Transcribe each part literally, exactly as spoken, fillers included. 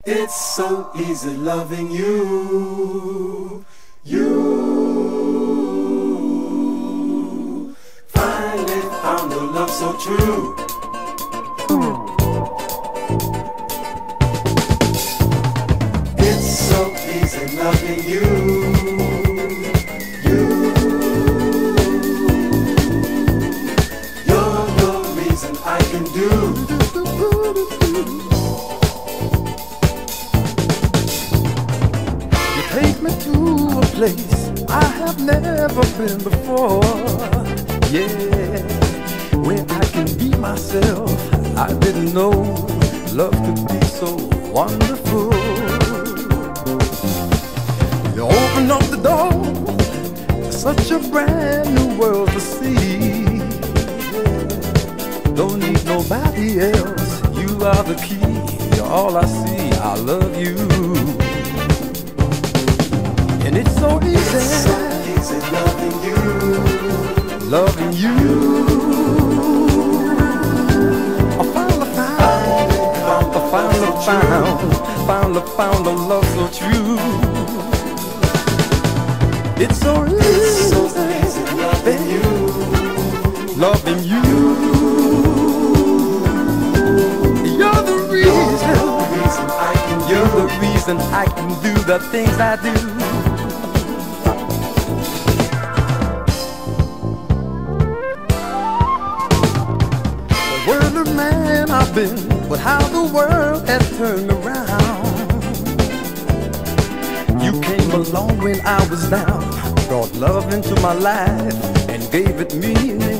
It's so easy loving you. You finally found a love so true. It's so easy loving you. You, you're the reason I can do. Take me to a place I have never been before. Yeah, where I can be myself. I didn't know love could be so wonderful. You open up the door, such a brand new world to see. Don't need nobody else. You are the key. You're all I see. I love you. And it's so easy, it's so easy loving you, loving you. I finally found, I finally found, finally found a love so true. It's so easy, it's so easy loving you, loving you. You're the reason, I can do. You're the reason I can do the things I do. Worldly man I've been, but how the world has turned around. You came along when I was down, brought love into my life and gave it meaning.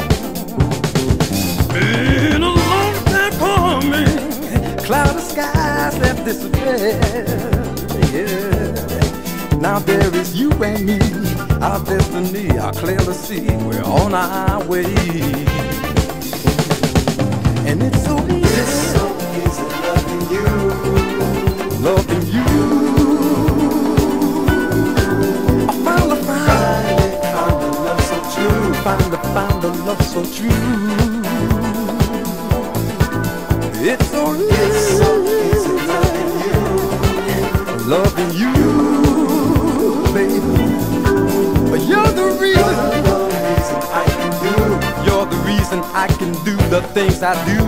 Been a long time coming, cloud of skies have disappeared. Yeah. Now there is you and me, our destiny, I clearly see we're on our way. And it's so easy, it's so easy loving you, loving you. I finally found, found a love so true, finally found a love so true. It's so easy, it's so easy loving you, loving you, baby. You're the reason, you're the reason I can do. You're the reason I can do the things I do.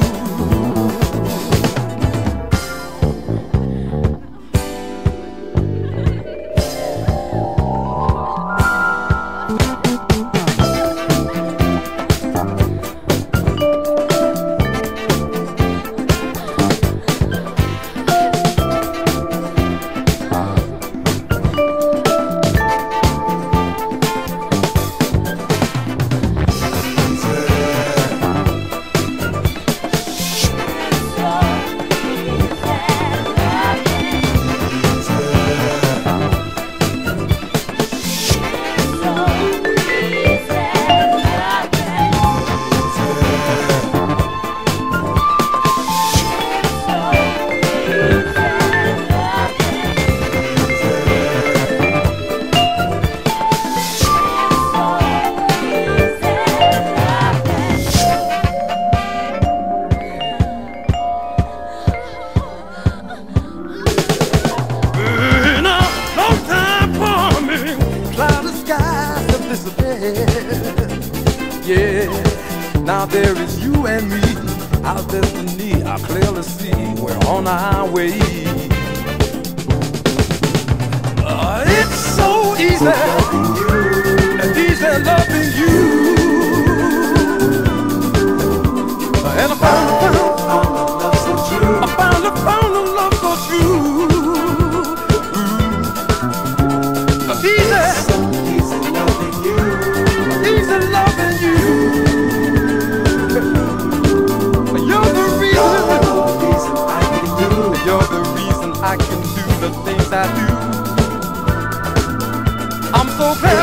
Yeah, now there is you and me, our destiny, I clearly see we're on our way. Uh, it's so easy, easy loving you. And I found, found, found a love so true, I found, found a love so true. Uh, easy, so easy loving you, easy loving you. You're the reason, you're the reason I can do the things I do. I'm so glad